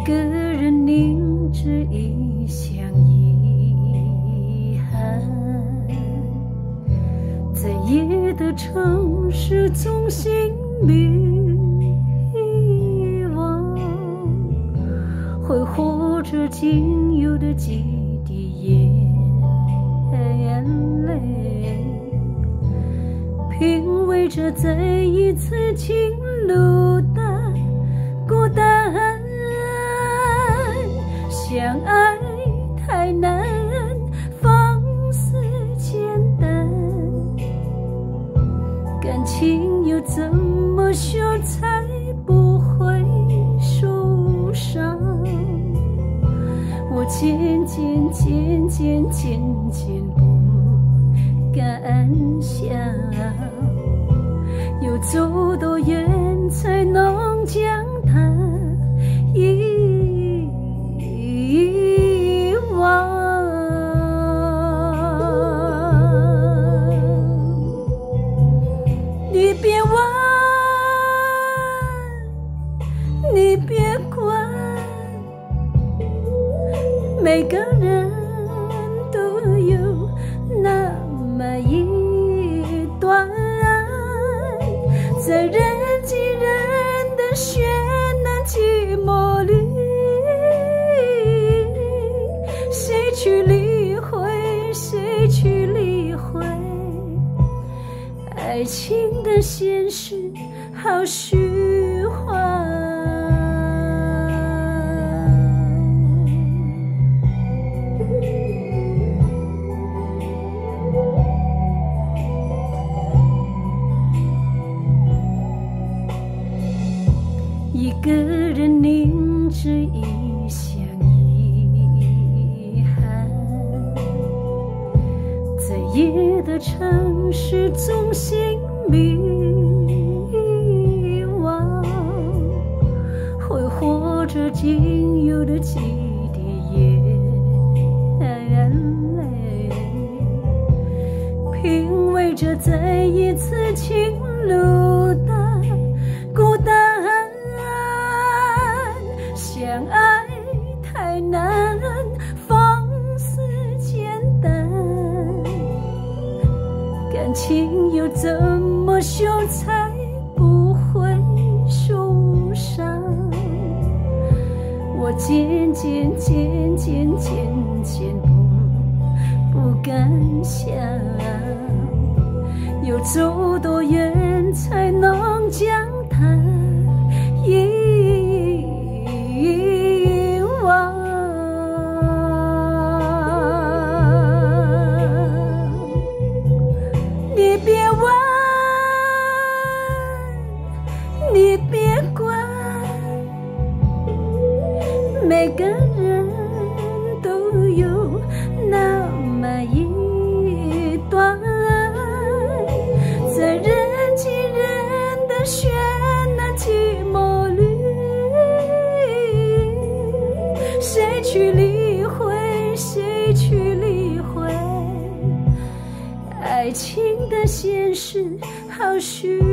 个人凝着一腔遗憾，在夜的城市中心迷惘，挥霍着仅有的几滴眼泪，品味着再一次情路的孤单。相爱太难，放肆简单，感情又怎么修才不会受伤？我渐渐不敢想，要走多远才能将它遗忘？你别问，你别管，每个人都有那么一段爱，在人挤人的喧闹寂寞里，谁去理会，谁去理会？爱情的现实好虚幻。一个人凝着一腔遗憾，在夜的城市中心迷惘，挥霍着仅有的几滴眼泪，品味着再一次情路的孤单。相爱太难，放肆简单，感情又怎么修才不会受伤？我渐渐不敢想，要走多远才能将它遗忘？你别问，你别管，每个人都有那么一段爱，在人挤人的喧闹寂寞里，谁去理会，谁去理会？爱情的现实好虚